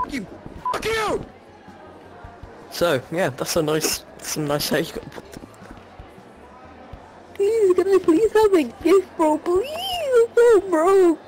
Fuck you! Fuck you! So, yeah, that's some nice hair you got. Please, can I please have a gift, bro? Please, I'm so broke.